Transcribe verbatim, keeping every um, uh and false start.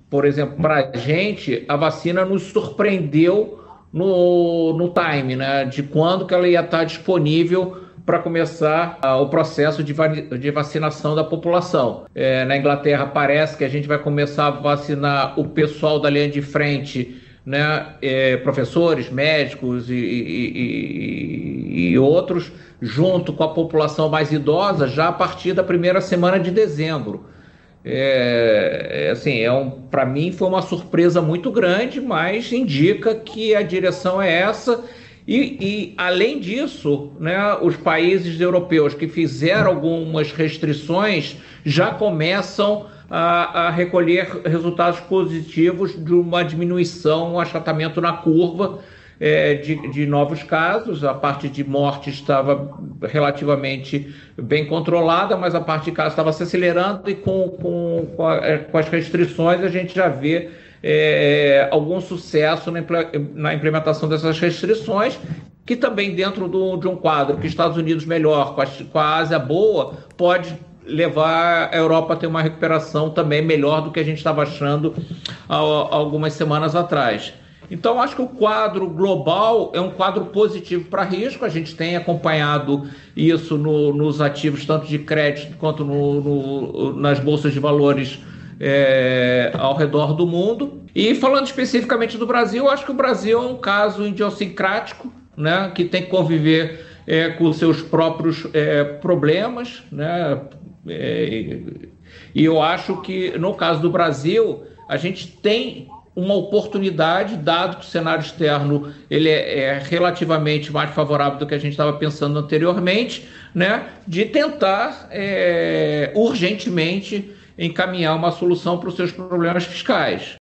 por exemplo, para a gente, a vacina nos surpreendeu no, no time, né? De quando que ela ia estar disponível para começar ah, o processo de, va de vacinação da população. É, na Inglaterra parece que a gente vai começar a vacinar o pessoal da linha de frente, né? É, professores, médicos e, e, e, e outros, junto com a população mais idosa, já a partir da primeira semana de dezembro. É, é, assim, é um, para mim foi uma surpresa muito grande, mas indica que a direção é essa. E, e, além disso, né, os países europeus que fizeram algumas restrições já começam a, a recolher resultados positivos de uma diminuição, um achatamento na curva é, de, de novos casos. A parte de morte estava relativamente bem controlada, mas a parte de casos estava se acelerando e com, com, com, a, com as restrições a gente já vê é, algum sucesso na implementação dessas restrições, que também dentro do, de um quadro que Estados Unidos melhor, com a, com a Ásia boa, pode levar a Europa a ter uma recuperação também melhor do que a gente estava achando há, há algumas semanas atrás. Então, acho que o quadro global é um quadro positivo para risco. A gente tem acompanhado isso no, nos ativos, tanto de crédito quanto no, no, nas bolsas de valores é, ao redor do mundo. E falando especificamente do Brasil, acho que o Brasil é um caso idiosincrático, né, que tem que conviver é, com seus próprios é, problemas, né, é, e eu acho que no caso do Brasil a gente tem uma oportunidade, dado que o cenário externo ele é, é relativamente mais favorável do que a gente estava pensando anteriormente, né, de tentar é, urgentemente encaminhar uma solução para os seus problemas fiscais.